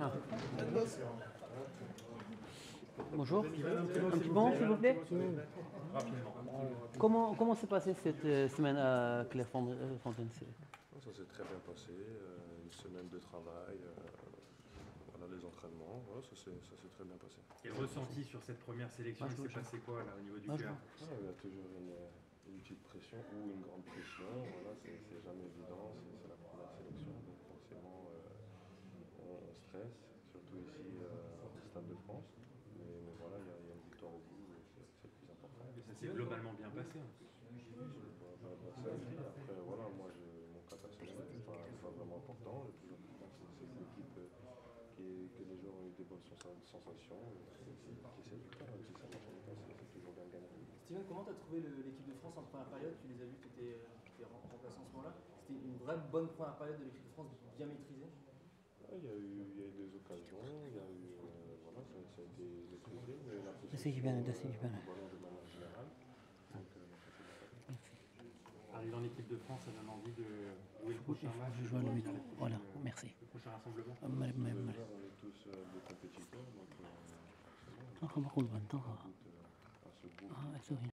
Ah. Bonjour. Un petit moment, s'il vous plaît. Comment s'est passée cette semaine à Clairefontaine? Ça s'est très bien passé, une semaine de travail, voilà, les entraînements, voilà, ça s'est très bien passé. Et le ressenti sur cette première sélection, il s'est passé quoi là au niveau du cœur? Il y a toujours une petite pression ou une grande pression, voilà, c'est jamais évident, c'est la première sélection, donc forcément on stresse, surtout ici au Stade de France, mais voilà, il y a une victoire au bout, c'est le plus important. Ça s'est globalement bien passé en plus. Après voilà, mon cas personnel n'est pas vraiment important, le plus important c'est que l'équipe, que les joueurs ont eu des bonnes sensations, qui essaient de faire, même si ça marche pas, c'est toujours bien gagné. Steven, comment tu as trouvé l'équipe de France en première période? Tu les as vus, tu étais remplaçant en ce moment-là. C'était une vraie bonne première période de l'équipe de France, bien maîtrisée. Il y a eu des occasions, il y a eu, voilà, ça a été maîtrisé, mais la possession, le ballon de manière générale. Donc, Arriver en équipe de France, ça donne envie de jouer le prochain match. Je joins le micro. Voilà, merci. Le prochain rassemblement. on est tous des compétiteurs, donc Ah,